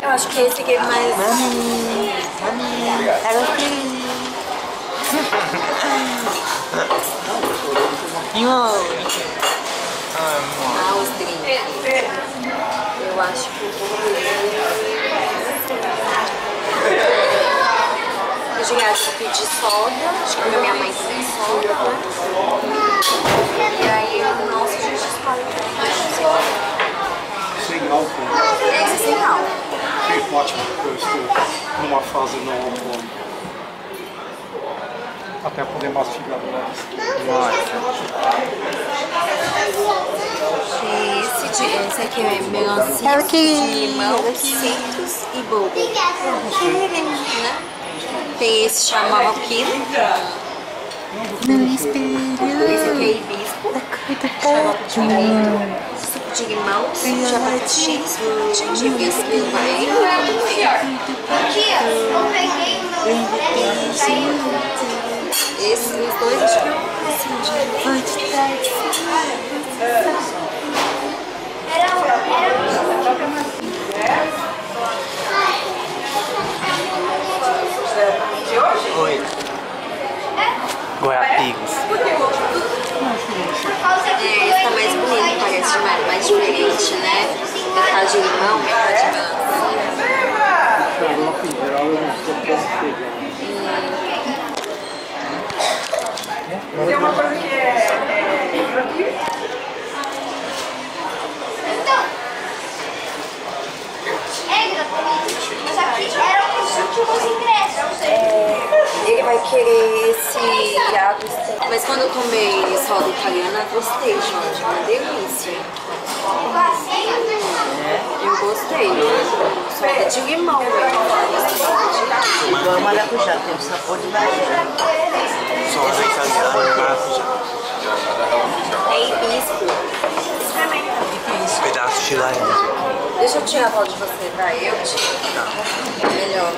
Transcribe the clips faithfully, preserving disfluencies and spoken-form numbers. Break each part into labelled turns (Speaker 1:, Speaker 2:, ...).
Speaker 1: Eu acho que esse aqui é mais...
Speaker 2: Mami, mami, era aqui.
Speaker 1: Ah, os drinks. Eu acho que eu vou... Eu cheguei a pedir soda, acho que minha mãe tem soda. E aí, nossa, a gente escolhe
Speaker 3: Sem álcool.
Speaker 1: esse sem álcool.
Speaker 3: Sim, ótimo, porque eu estou numa fase não álcool. Até poder mastigar mais.
Speaker 1: Esse, de, esse aqui é melancia de limão, Citrus e bobo. Né? Tem esse chamado aqui.
Speaker 2: No espelho.
Speaker 1: Esse aqui é hibisco. Xarope de limão. Suco de limão, jabatis, gengibre e espelho.
Speaker 4: Aqui, eu peguei o meu
Speaker 1: Esses dois acho que eu
Speaker 2: Vou te dar
Speaker 5: Oi. Goiapigos.
Speaker 1: É, esse tá mais bonito, parece mais, mais diferente, né? Metade de limão, metade de melancia.
Speaker 3: Xarope em geral eu não sou pouco pegar.
Speaker 6: Tem uma coisa que é, é gratuita.
Speaker 4: Então, é gratuito, mas aqui eram os últimos ingressos.
Speaker 1: É, ele vai querer esse água, mas quando eu tomei soda italiana, gostei, gente, uma delícia. Eu gostei, soda de limão mesmo.
Speaker 2: igual maracujá, tem um sabor de maracujá.
Speaker 5: Soda italiana, maracujá.
Speaker 1: É hibisco. Experimenta.
Speaker 5: Pedaço de laranja.
Speaker 1: Deixa eu tirar a foto de você, vai, eu tiro. Melhor.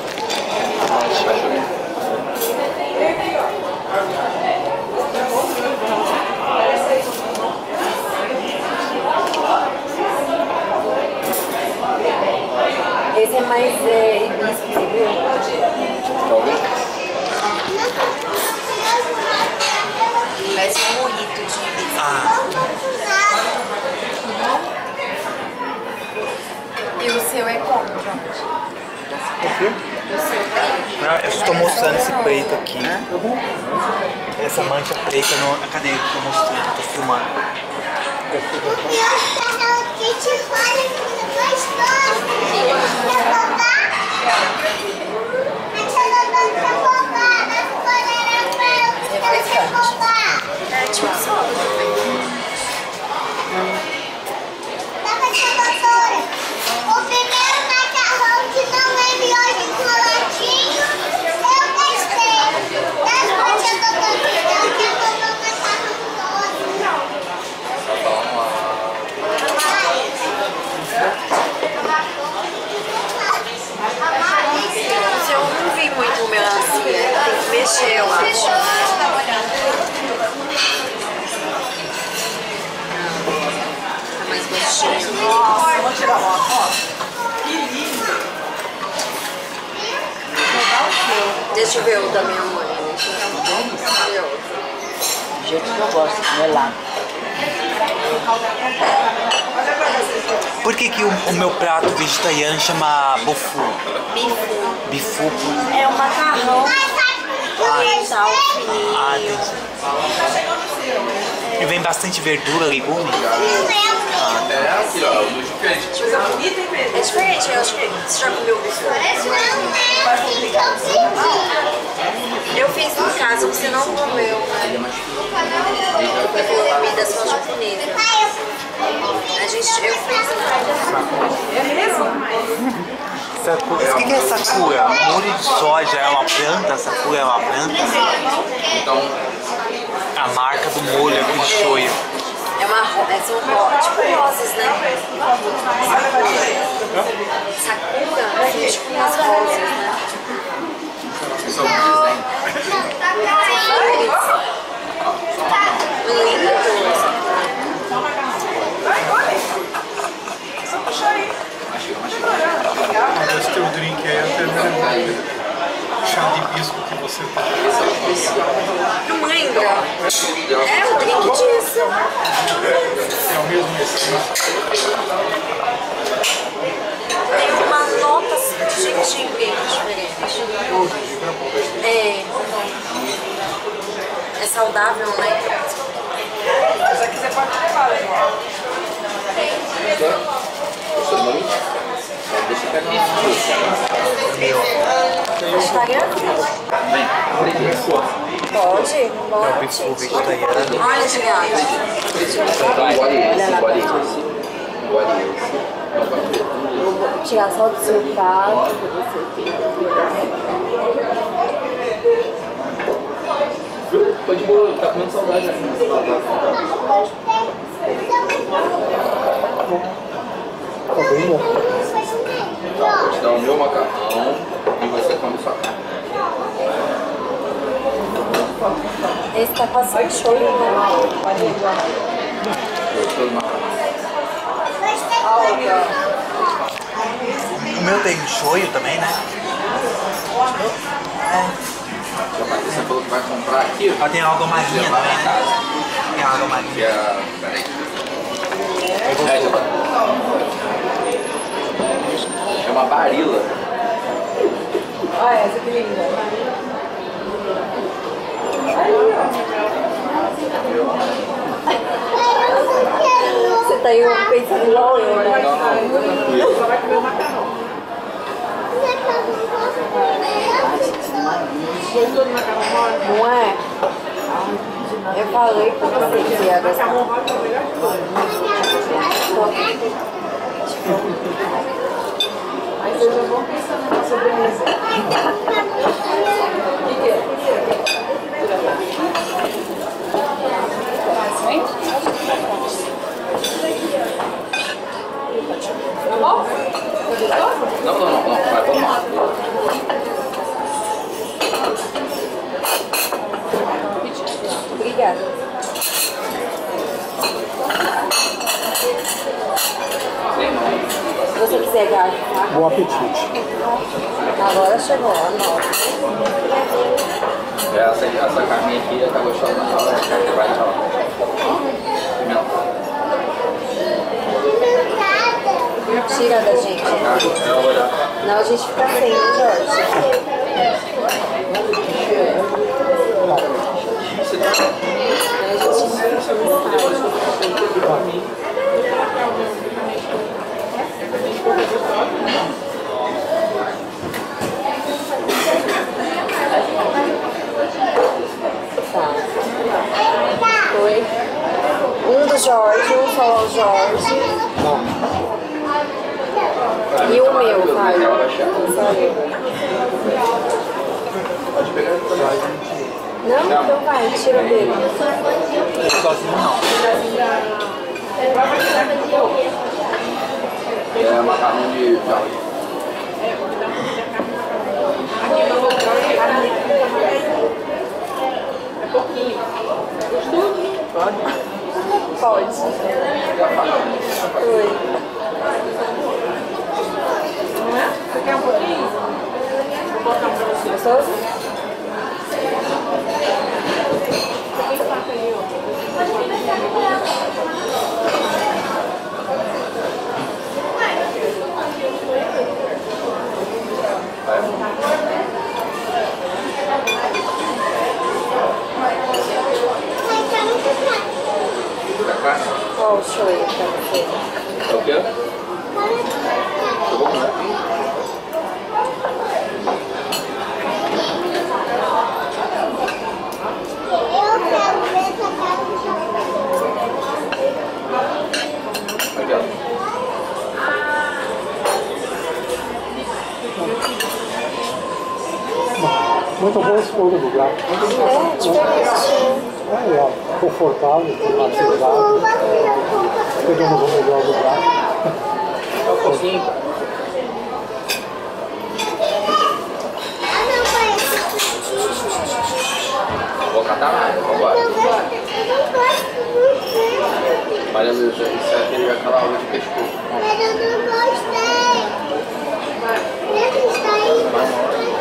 Speaker 1: Esse é mais é, hibisco, você viu?
Speaker 3: Talvez.
Speaker 1: Parece um mojito de hibisco.
Speaker 5: Ah,
Speaker 1: E o seu é como, gente?
Speaker 3: O quê?
Speaker 5: eu estou mostrando esse preto aqui. Essa mancha preta no. Cadê? Estou mostrando, estou filmando.
Speaker 1: É tipo soda.
Speaker 4: O primeiro macarrão que não é melhor de coladinho, eu gostei. Depois eu tô tentando, eu quero comer o macarrão
Speaker 1: Se eu não vi muito melancia, tem que mexer, eu acho. Tá mais gostoso.
Speaker 6: Nossa, vou tirar uma foto. Que lindo.
Speaker 1: Deixa eu ver o da minha mãe. Deixa eu ver o
Speaker 2: Do jeito que eu gosto, não é lá.
Speaker 5: Por que, que o, o meu prato vegetariano chama bofu?
Speaker 1: bifu.
Speaker 5: Bifu por...
Speaker 1: É um macarrão oriental fininho.
Speaker 5: Ah, entendi. E vem bastante verdura, legume?
Speaker 4: É
Speaker 6: Coisa bonita, hein, Pedro?
Speaker 1: É diferente, eu acho que você já comeu bifu?
Speaker 4: Parece um
Speaker 1: Eu fiz em casa, você não comeu, né? Eu prefiro comida só japonesa. A gente, eu fiz em casa.
Speaker 6: É mesmo?
Speaker 5: Sakura. O que, que é sakura? Molho de soja é uma planta? Sakura é uma planta? A marca do molho é aquele shoyu.
Speaker 1: É uma ro- é, são ro- tipo rosas, né? Sakura é tipo umas rosas, né?
Speaker 6: Vai, olha. Só puxar aí.
Speaker 5: Eu
Speaker 3: chá de hibisco que você tem.
Speaker 1: Não lembra? É o drink disso.
Speaker 3: É o mesmo essência.
Speaker 1: Tem uma nota de gengibre diferente. É. É saudável, né?
Speaker 6: Essa aqui você pode levar, legal.
Speaker 1: Vegetariano? Pode, pode.
Speaker 5: Bifu vegetariano.
Speaker 1: Olha, gigante. Vou tirar só do seu prato.
Speaker 7: Tô de boa, tá comendo saudade.
Speaker 3: Tá bem bom.
Speaker 7: Vou te dar o meu macarrão e você come sua carne.
Speaker 1: Esse tá passando show, né?
Speaker 7: Gostou do macarrão?
Speaker 5: O meu tem shoyu também, né?
Speaker 7: Você falou que vai comprar aqui?
Speaker 5: Ah, tem água marinha também, né? Tem água
Speaker 7: Que
Speaker 5: marinha.
Speaker 7: é... Peraí. É, já tá. Chama Barilla.
Speaker 6: Olha essa que linda.
Speaker 1: Você tá aí pensando igual eu, né?
Speaker 7: Não, não, tranquilo.
Speaker 6: Só vai comer o macarrão. Gostou do macarrão mole?
Speaker 1: Não é? Eu falei pra você que ia gostar.
Speaker 6: Macarrão mole é o melhor de tudo. Aí vocês já vão pensando na sobremesa. O que que é? Tá bom?
Speaker 7: Não, não, não, não. Vai tomar.
Speaker 1: Obrigada. Se você quiser garfo, tá?
Speaker 3: Bom apetite.
Speaker 1: Agora chegou a nota.
Speaker 7: Essa, essa carne aqui tá gostosa na hora. Vai lá. Pimenta.
Speaker 1: Tira da gente. Não, a gente fica sem, né, Jorge? Tá. Foi. Um do Jorge, um só ao Jorge. E o meu, vai. Só eu. Não? Então vai, tira dele.
Speaker 5: Sozinho não.
Speaker 7: É macarrão de jardim.
Speaker 1: Pode. Oi.
Speaker 6: Você quer um pouquinho? Vou botar um pra você.
Speaker 1: Gostoso? Qual o show aí pra você?
Speaker 7: É o quê? Eu vou comer. Aqui, ó.
Speaker 3: Muito bom esse fogo do gato.
Speaker 1: É, diferente.
Speaker 3: É, ó, confortável, climatizado. Pegamos o melhor do gato.
Speaker 7: É o focinho. Vou catar mais, vambora. Olha, meu, isso é aquele aquela aula de pescoço.
Speaker 4: Mas eu não gostei. Deixa eu sair.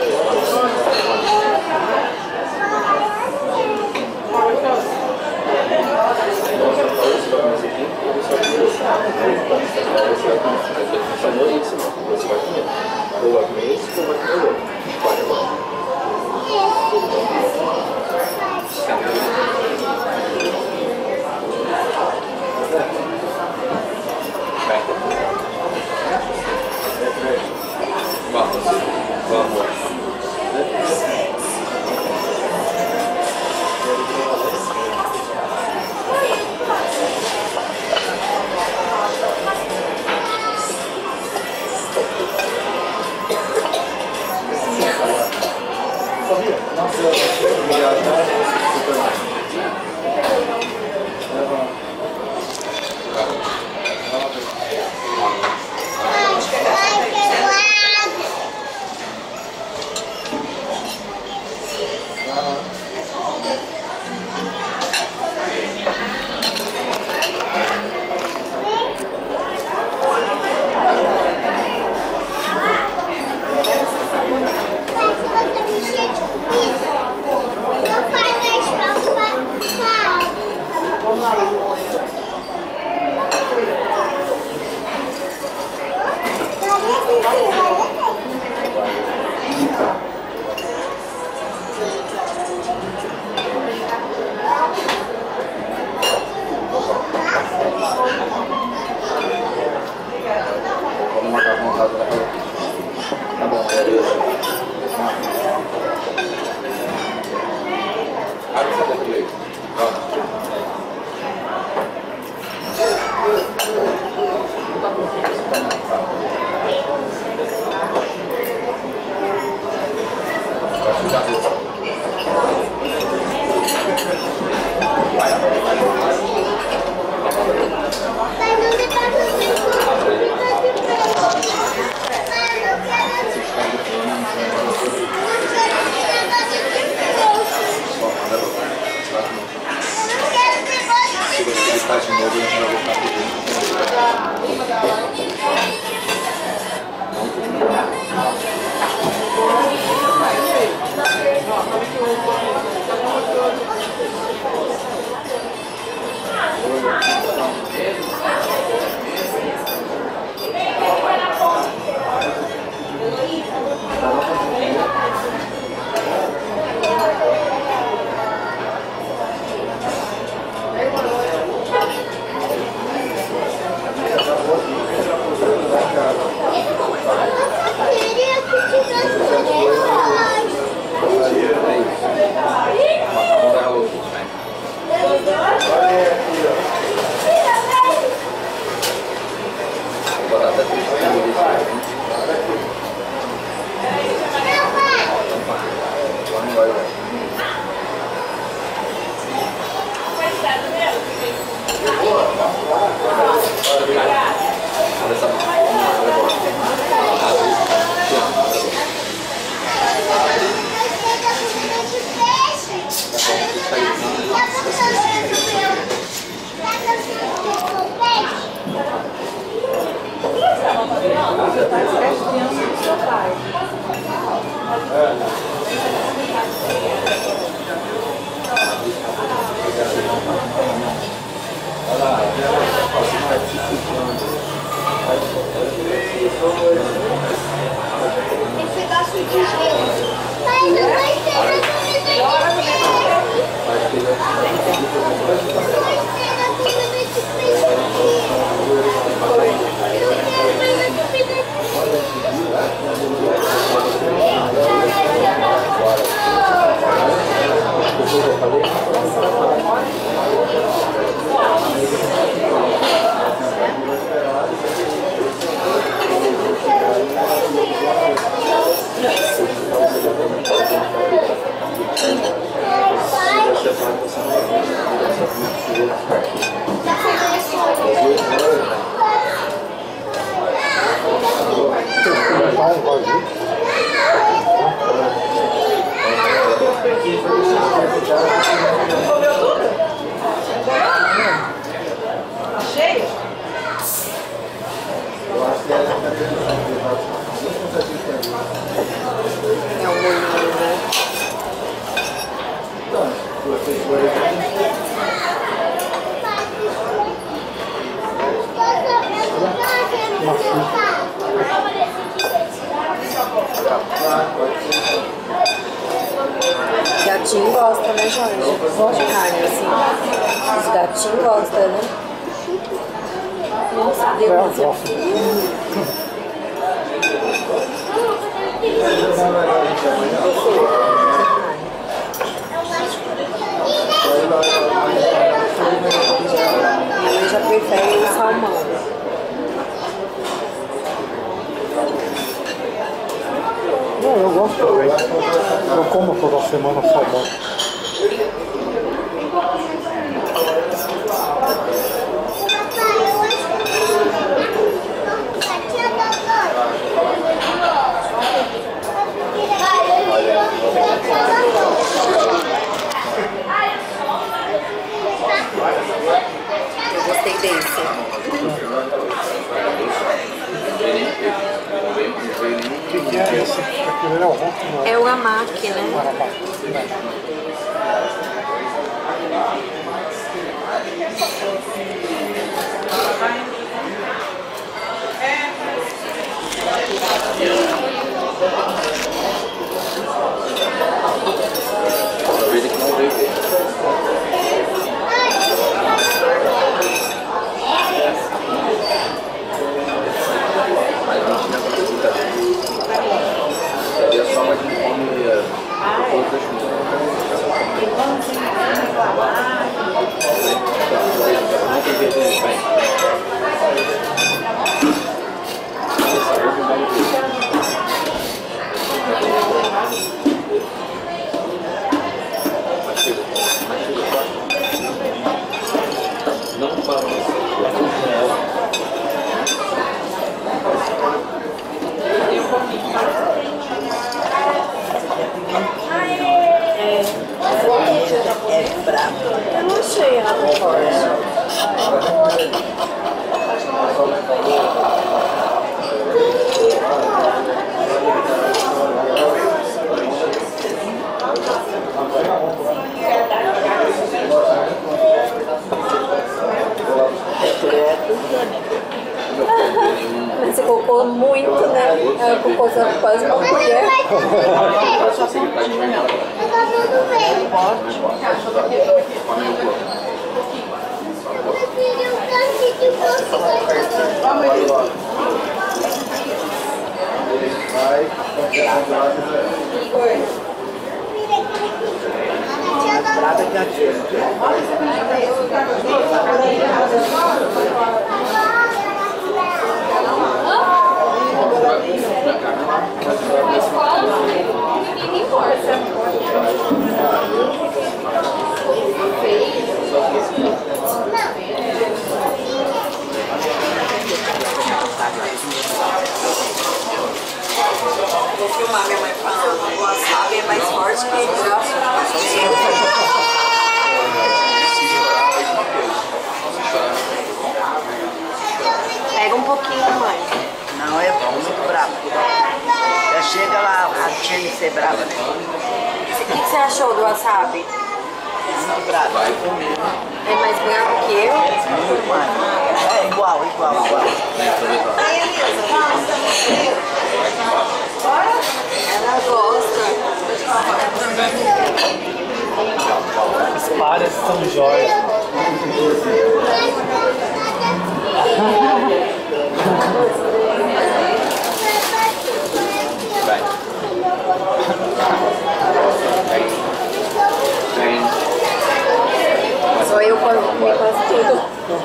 Speaker 7: Vamos, vamos.
Speaker 4: Mas não quero
Speaker 1: gosta, né, Jorge? De carne, assim. Os gatinhos gostam, né? Nossa,
Speaker 3: É, eu
Speaker 1: delícia.
Speaker 3: gosto.
Speaker 1: Minha mãe já prefere o salmão.
Speaker 3: Não, eu gosto também. Eu como toda semana salmão.
Speaker 1: Eu gostei desse.
Speaker 3: O que, que é esse? Aquilo é o rosto, não é?
Speaker 1: É o amaki, né?
Speaker 7: Aproveita que não veio ver. Mas a gente não precisa ver. É só mais um fome outras não para
Speaker 2: É brabo.
Speaker 1: Eu não achei ela muito forte. Mas você colocou muito, né? Ela colocou quase uma colher.
Speaker 4: Só pontinha. Tá tudo bem. Eu queria um tanque de você.
Speaker 2: Brava de ativo.
Speaker 1: Vou filmar minha mãe falando, o wasabi é mais forte que o Pega um pouquinho, mãe.
Speaker 2: Não, é bom, muito bravo. Já chega lá, a tia de ser brava, né?
Speaker 1: O que, que você achou do wasabi?
Speaker 2: Muito bravo.
Speaker 1: É mais branco que eu?
Speaker 2: Muito mais. É igual, igual, igual.
Speaker 1: Ela gosta.
Speaker 3: Espadas são jóias.
Speaker 7: vai.
Speaker 1: Só eu comi quase tudo.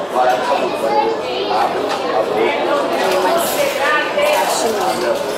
Speaker 1: Mas acho não.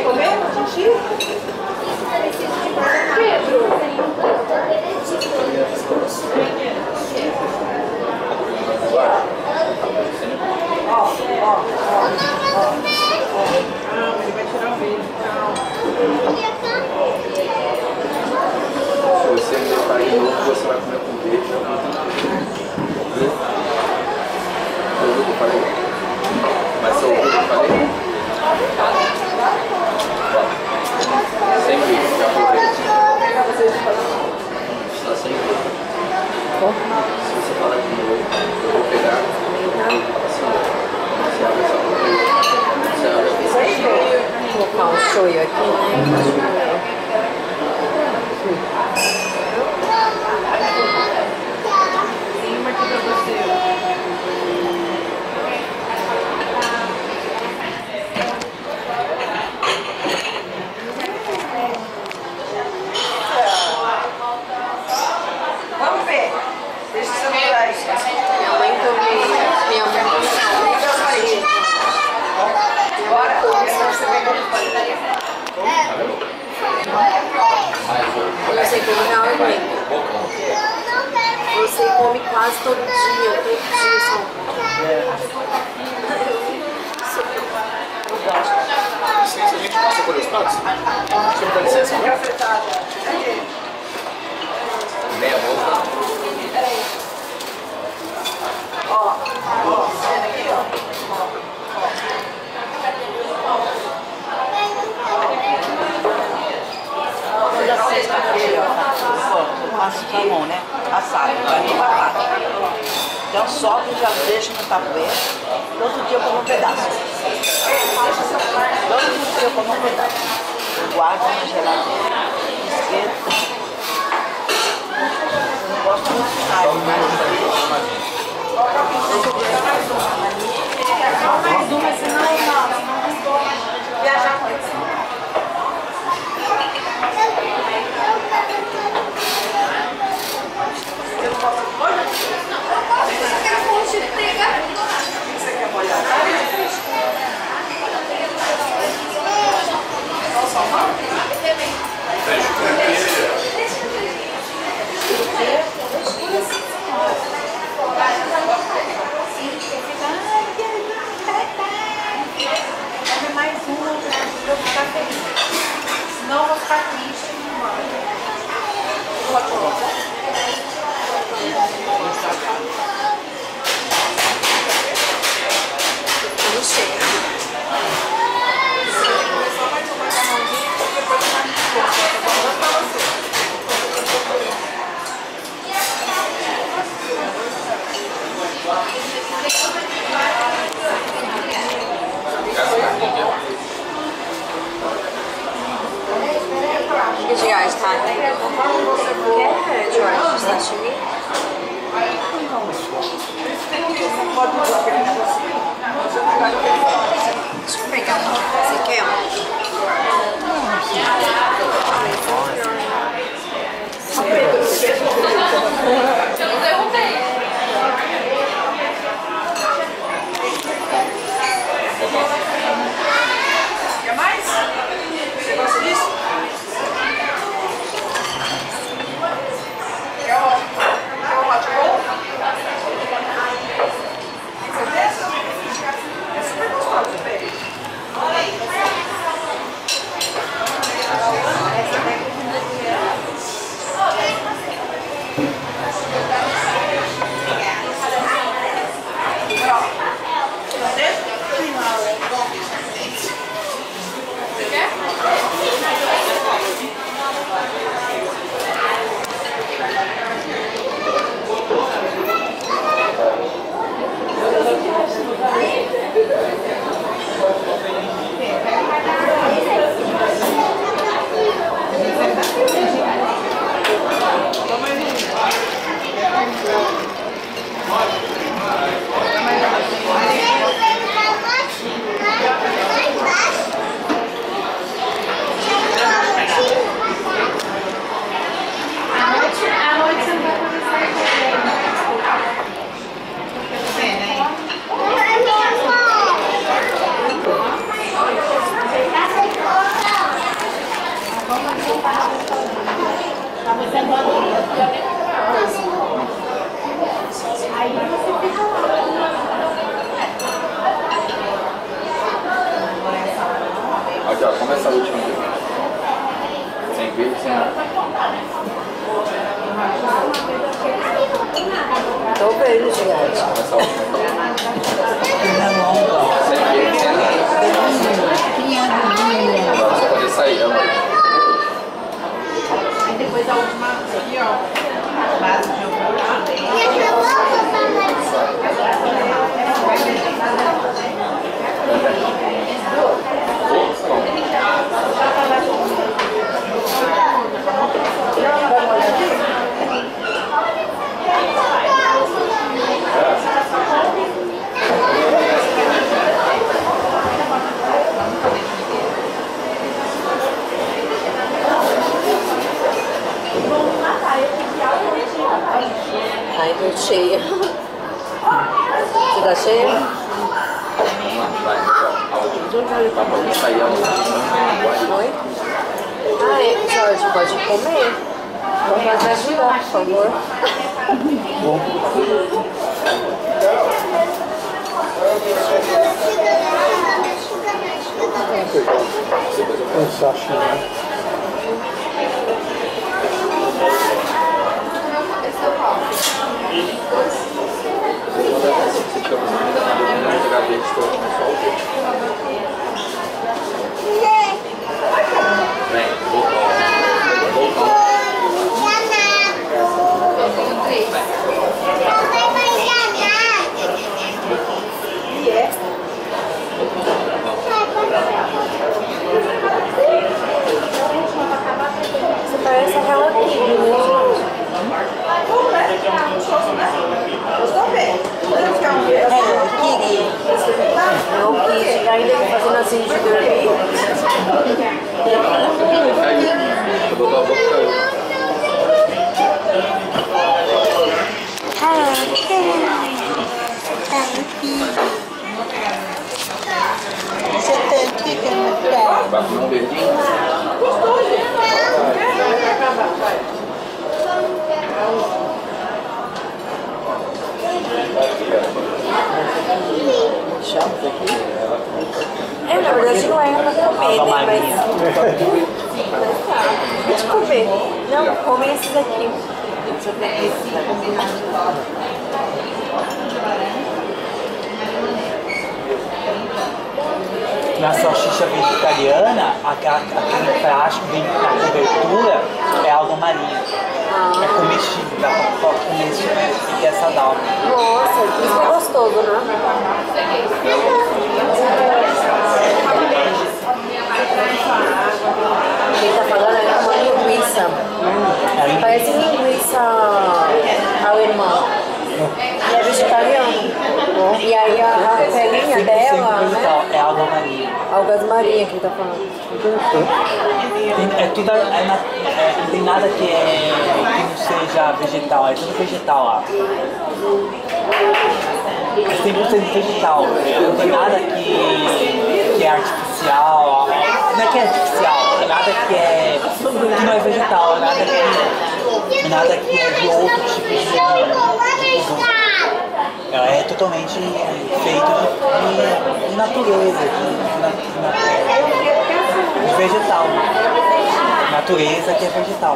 Speaker 6: comer?
Speaker 7: Se você me deixar de novo, você vai comer com beijo. Viu? Ouviu o que eu falei? Mas você ouviu o que eu falei? Sem beijo, já aproveita. Está sem beijo. Se você falar de novo, eu vou pegar. Assim, você abre essa boca. Você abre essa boca.
Speaker 1: Vou colocar um shoyu aqui, né?
Speaker 6: Vamos ver. Deixa eu segurar isso.
Speaker 1: Minha mãe também. Minha mãe também.
Speaker 6: Bora.
Speaker 1: Você come real e aguenta. Você come quase todo dia, todo dia só.
Speaker 3: Licença, a gente passa por os pratos? Você me dá licença?
Speaker 7: Meia boca.
Speaker 2: Eu faço salmão, né? Assado, vai no batata. Então sobe, já deixo no tabuleiro. Todo dia eu como um pedaço. Todo dia eu como um pedaço. Eu guardo na geladeira, esquento. Eu não gosto muito de carne, mas
Speaker 6: Mais uma, senão não. Viajar com isso. Você quer molhar? Só salmão? Mais uma pra eu ficar feliz. Senão eu vou ficar triste. Vou colocar.
Speaker 1: Tá cheio.
Speaker 6: Só vai tomar essa mãozinha e depois vai me pôr. Vou mandar pra você.
Speaker 1: Que de gás, tá? Quer, Jorge, sashimi? Deixa eu pegar. Você quer?
Speaker 8: Eu não derrubei.
Speaker 6: Quer mais? Você gosta disso? Quer o quer o hot roll? Tem certeza? É super gostoso, beijo.
Speaker 7: Tá, como essa última aqui? Sem ver, sem nada.
Speaker 1: Tô vendo, gente.
Speaker 7: Essa última. Sem ver, sem nada. Agora só pode sair, amor.
Speaker 6: Aí depois a última aqui, ó. Base de
Speaker 1: Ai, tô cheia. Você tá cheia?
Speaker 7: Pode sair, amor.
Speaker 1: Oi? Ai, Jorge, pode comer. Vamos fazer ajudar, por favor.
Speaker 3: Um sachê, né?
Speaker 1: Você parece a Hello Kitty, né?
Speaker 6: Gostou bem? Hello Kitty.
Speaker 1: Hello Kitty, ainda fazendo assim de dormir.
Speaker 7: Vai comer um verdinho?
Speaker 1: É, na verdade não é pra comer, né? Mas... Pode comer. Não, come esses aqui.
Speaker 5: Na salsicha vegetariana, aquele plástico vem na cobertura é alga marinha. É comestível, dá pra comer isso e é saudável.
Speaker 1: Nossa, isso é gostoso, né? Quem tá falando é uma linguiça. Parece linguiça alemã. E é vegetariano. E aí a, a pelinha dela, né?
Speaker 5: É alga marinha.
Speaker 1: Algas marinhas que ele tá falando.
Speaker 5: Tem, é tudo, é na, é, não tem nada que, é, que não seja vegetal, é tudo vegetal lá. É cem por cento vegetal, não tem nada que, que é artificial, não é que é artificial, é nada que é que não é vegetal, é nada que, é nada que é de outro tipo de produto. Ela é totalmente feito de, de, de natureza, de, de, de vegetal. Natureza que é vegetal.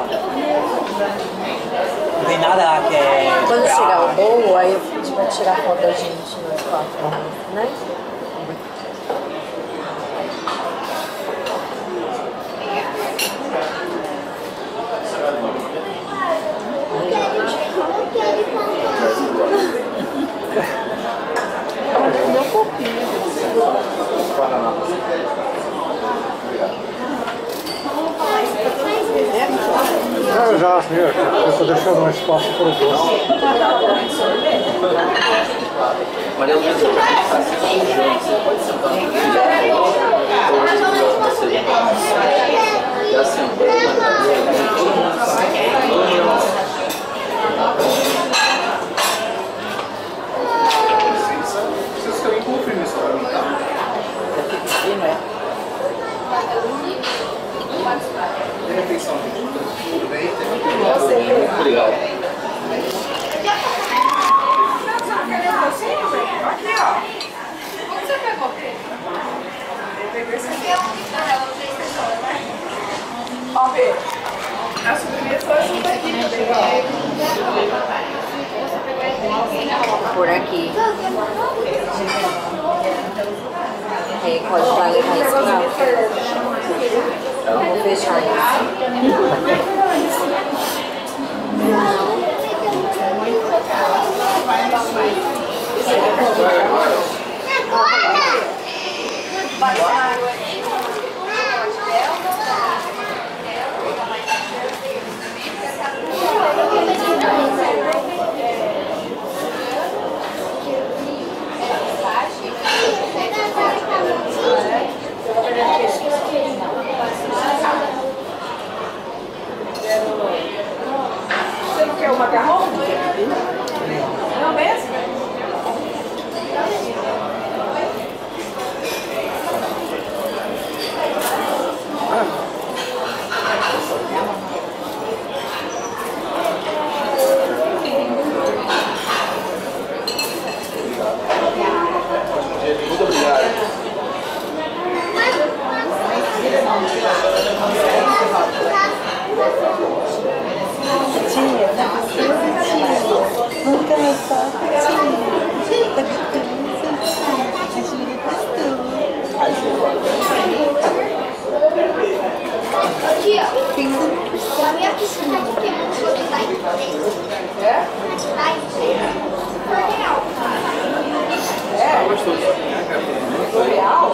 Speaker 5: Não tem nada lá que é.
Speaker 1: Quando chegar o bolo, aí a gente vai tirar foto da gente nos quatro, né? Meu pouquinho.
Speaker 3: Ah, eu já, eu estou deixando um espaço para o doce.
Speaker 7: Maria Luísa, você pode sentar no e assim, vocês também confirmam isso para mim, tá?
Speaker 2: Sim, não é?
Speaker 7: De refeição, tudo bem?
Speaker 2: Obrigado.
Speaker 6: Aqui, ó.
Speaker 8: Onde você pegou? Eu peguei esse aqui.
Speaker 1: Por aqui. Aí pode dar levar esse não. Vou fechar isso.
Speaker 6: Você não quer o macarrão? Não mesmo?
Speaker 7: Muito obrigado.
Speaker 4: Aqui, ó. Tem a minha piscina aqui que é muito botar em frente. É? Tá em frente.
Speaker 6: É gostoso. L'Oreal?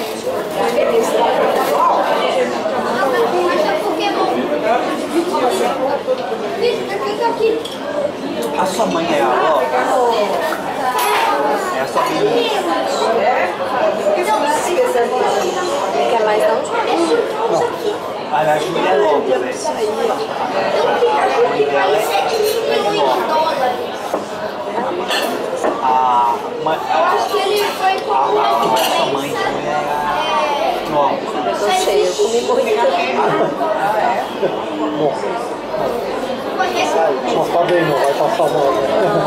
Speaker 5: A sua mãe é a avó? É a sua filha?
Speaker 1: Quer mais não?
Speaker 5: A da Júlia é louca, né? A mãe dela é enorme. A mãe...
Speaker 4: Acho que ele foi com
Speaker 5: A sua mãe também é a... Nossa.
Speaker 1: Eu tô cheia, eu comi muito.
Speaker 3: Bom, não tá bem, não vai passar mal. Né?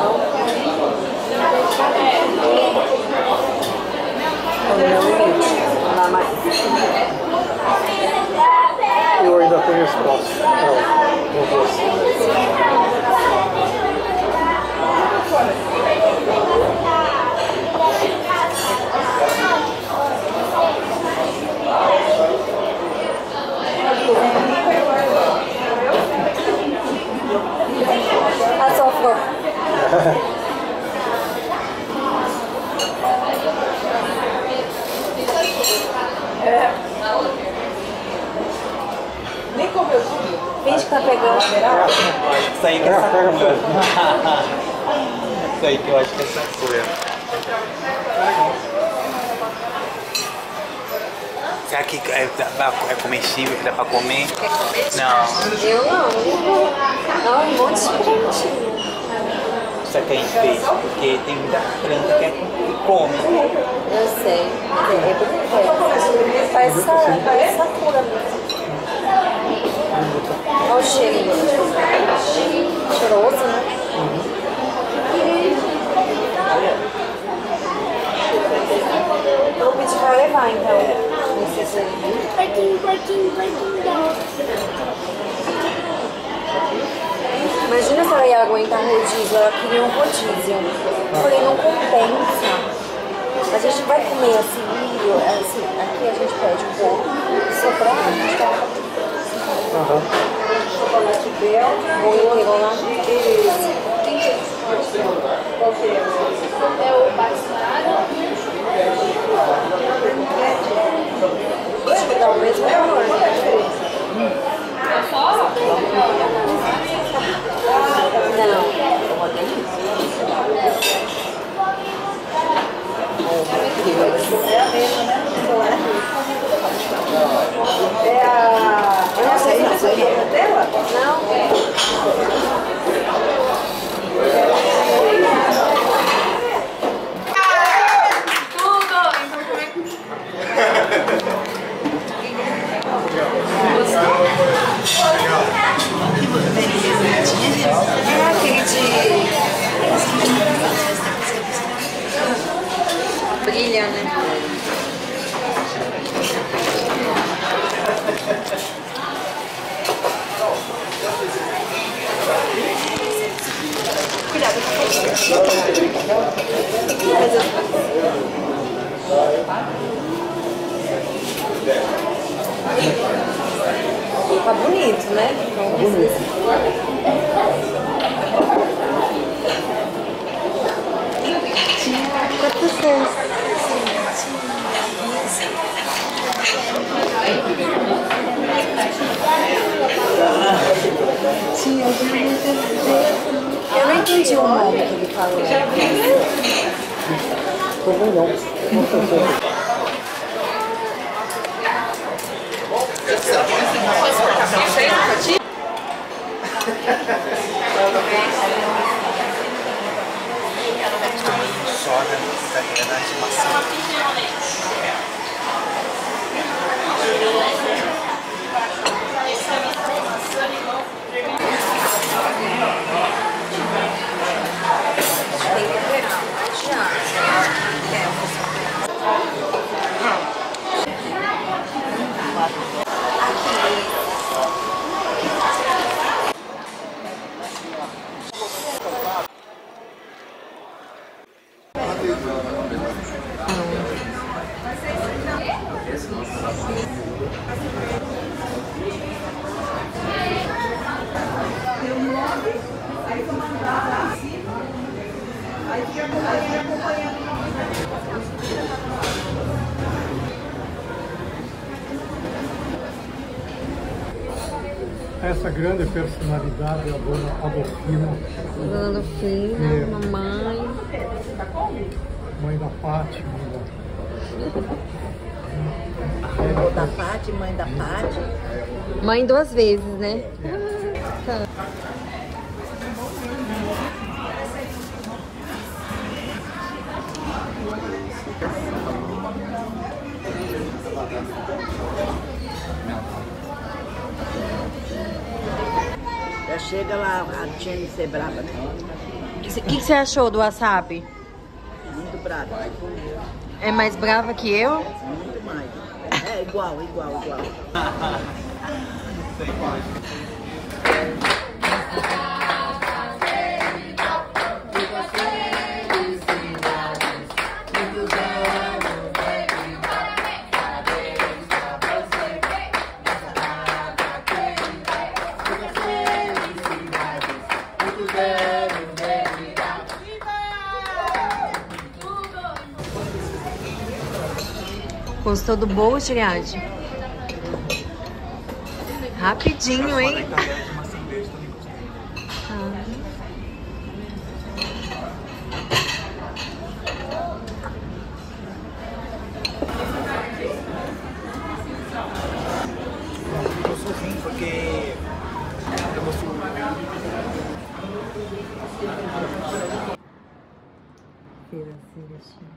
Speaker 1: O meu limite, não dá mais.
Speaker 3: Eu ainda tenho espaço. Não vou.
Speaker 1: A sua flor.
Speaker 6: Nem comeu tudo.
Speaker 1: Finge que tá pegando.
Speaker 5: Isso aí que é Sakura. Isso aí que eu acho que é Sakura. Será que é, é comestível, que dá pra comer?
Speaker 1: Quer comer?
Speaker 5: Não.
Speaker 1: Eu não. Não, um monte de prontinho.
Speaker 5: Isso aqui a gente fez porque tem muita planta que é que come.
Speaker 1: Eu sei. É bonito. Parece parece Sakura mesmo. Olha o cheirinho. Cheiroso, né? Eu vou pedir pra levar, então.
Speaker 4: Porquinho, porquinho, porquinho.
Speaker 1: Imagina se ela ia aguentar rodízio, ela queria um rodízio. Eu falei, não compensa. A gente vai comer assim, milho, assim, aqui a gente pede um pouco. Sobrar, a gente tá.
Speaker 3: Aham.
Speaker 6: Chocolate belga.
Speaker 1: Vou inteiro lá.
Speaker 6: Qual que é?
Speaker 8: É o basmati.
Speaker 1: Acho que dá o mesmo valor. Não. Uma delícia. Oh, meu Deus.
Speaker 6: É a mesma, né? É a... Eu não sei se é a dela?
Speaker 1: Não.
Speaker 8: Tudo! Então como é que...
Speaker 1: Tá bonito, né? Quanto você? Eu não entendi o nome que ele falou.
Speaker 3: Também não. Não sei. Essa grande personalidade é a dona Adolfina.
Speaker 1: Dona Adolfina,
Speaker 3: É.
Speaker 1: mamãe.
Speaker 3: Mãe da Pati, mãe da...
Speaker 2: Avó da Pati, mãe da Pati.
Speaker 1: Mãe duas vezes, né?
Speaker 2: Já chega lá, a tia de ser brava.
Speaker 1: O que, que você achou do wasabi?
Speaker 2: Muito brava.
Speaker 1: É mais brava que eu?
Speaker 2: Muito mais. É igual, igual, igual.
Speaker 1: Gostou do bolo, Giriade? Rapidinho, hein? Ah.
Speaker 5: Eu sou ruim porque eu gosto.
Speaker 1: Feira Celestina.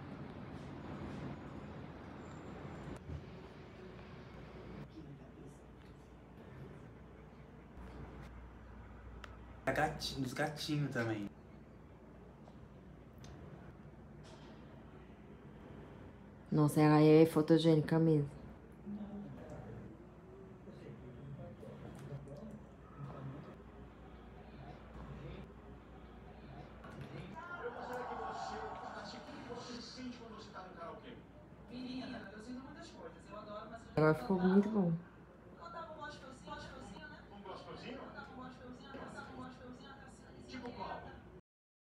Speaker 5: Gatinho, dos gatinhos também.
Speaker 1: Nossa, ela é fotogênica mesmo. Agora ficou muito bom.